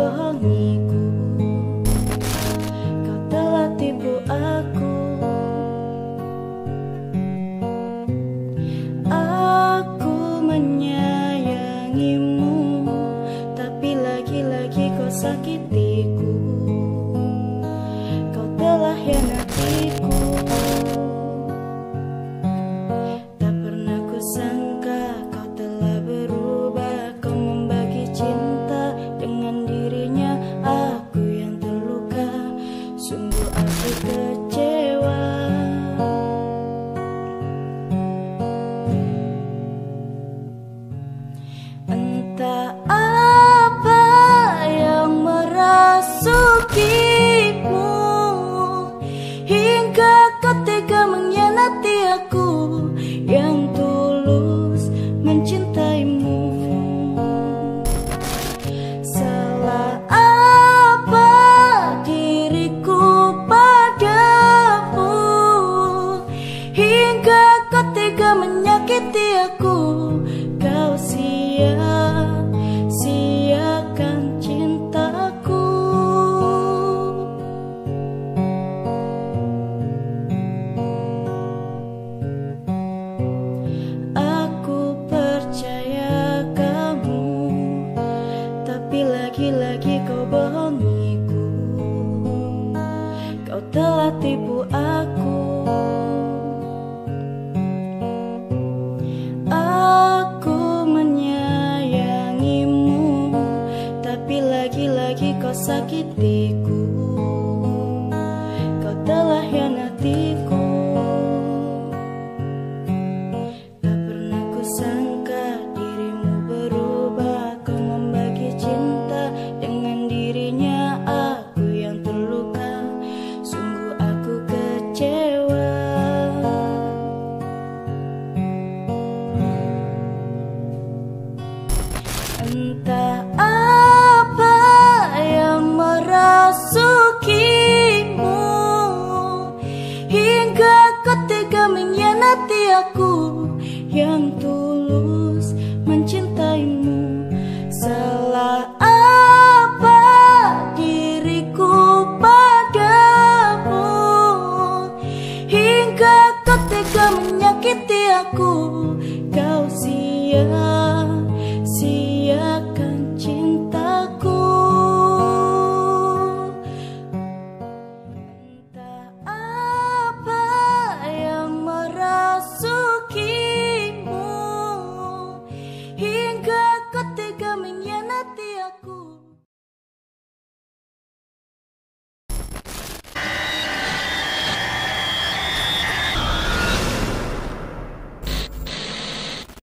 bohongiku. Kau telah tipu aku. Aku menyayangimu, tapi lagi-lagi kau sakitiku. Kau telah hianatiku. Tak pernah kusangka kau telah berubah. Kau membagi cinta dengan dirinya. Aku yang terluka, sungguh aku kecewa. Entah apa yang merasukimu hingga kau tega mengkhianati aku yang tulus mencintaimu. Salah apa diriku padamu hingga kau tega menyakiti aku. Kau sia-siakan cintaku. Aku percaya kamu, tapi lagi-lagi kau bohongiku. Kau telah tipu aku. Aku menyayangimu, tapi lagi-lagi kau sakitiku. Kau telah hianatiku. Tak pernah kusangka dirimu berubah. Kau membagi cinta dengan dirinya. Aku yang terluka, sungguh aku kecewa. Entah apa yang merasukimu hingga kau tega mengkhianati aku yang tulus mencintaimu. Salah apa diriku padamu hingga kau tega menyakiti aku. Kau sia-siakan cintaku. Entah apa yang merasukimu hingga kau tega mengkhianati aku.